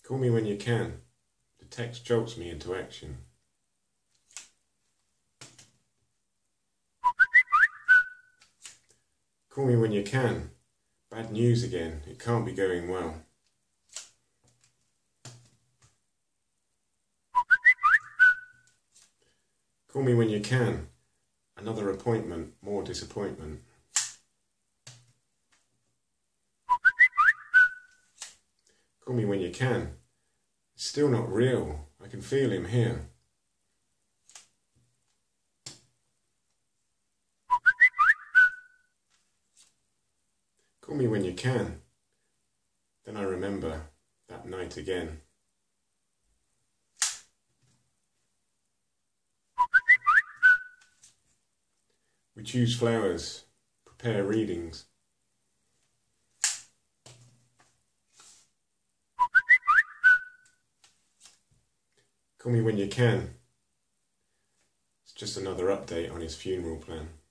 Call me when you can. The text jolts me into action. Call me when you can. Bad news again. It can't be going well. Call me when you can. Another appointment, more disappointment. Call me when you can. It's still not real. I can feel him here. Call me when you can. Then I remember that night again. We choose flowers, prepare readings. Call me when you can. It's just another update on his funeral plan.